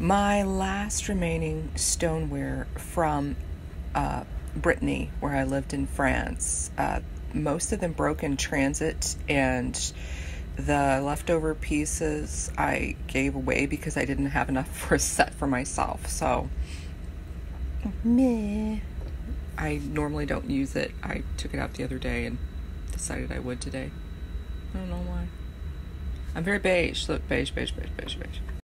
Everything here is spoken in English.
My last remaining stoneware from Brittany, where I lived in France, most of them broke in transit, and the leftover pieces I gave away because I didn't have enough for a set for myself. So, meh. I normally don't use it. I took it out the other day and decided I would today. I don't know why. I'm very beige. Look, beige, beige, beige, beige, beige.